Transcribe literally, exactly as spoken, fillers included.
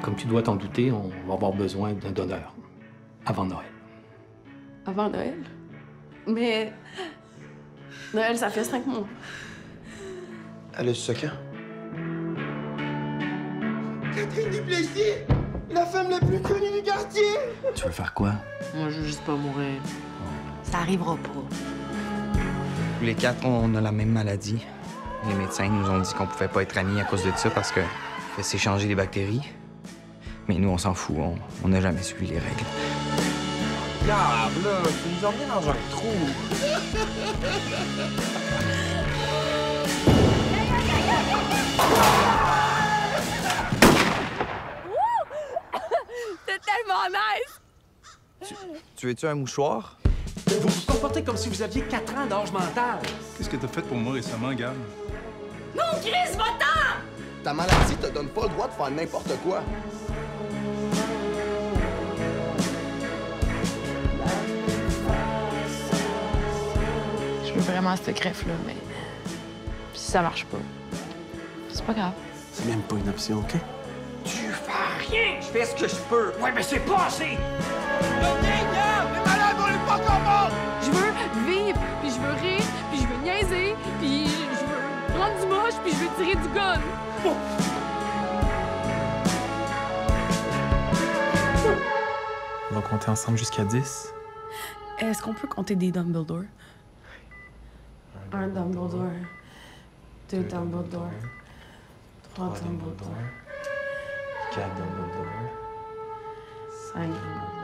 Comme tu dois t'en douter, on va avoir besoin d'un donneur avant Noël. Avant Noël? Mais... Noël, ça fait cinq mois. Elle a du secret? Catherine Duplessis! La femme la plus connue du quartier! Tu veux faire quoi? Moi, je veux juste pas mourir. Ça arrivera pas. Tous les quatre, on a la même maladie. Les médecins nous ont dit qu'on pouvait pas être amis à cause de ça parce que fait s'échanger les bactéries. Mais nous, on s'en fout. On n'a jamais suivi les règles. Regarde, là, tu nous emmènes dans un trou. C'est tellement nice! Tu, tu veux-tu un mouchoir? Vous vous comportez comme si vous aviez quatre ans d'âge mental. Qu'est-ce que t'as fait pour moi récemment, Gab? Non, Chris, va-t'en! Ta maladie te donne pas le droit de faire n'importe quoi. Je veux vraiment cette greffe-là, mais si ça marche pas, c'est pas grave. C'est même pas une option, OK? Tu fais rien! Je fais ce que je peux. Ouais, mais c'est pas assez! Je veux vivre, puis je veux rire, puis je veux niaiser, puis je veux prendre du moche, puis je veux tirer du gun. On va compter ensemble jusqu'à dix. Est-ce qu'on peut compter des Dumbledore? Un Dumbledore, deux Dumbledore, trois Dumbledore, quatre Dumbledore. cinq Dumbledore.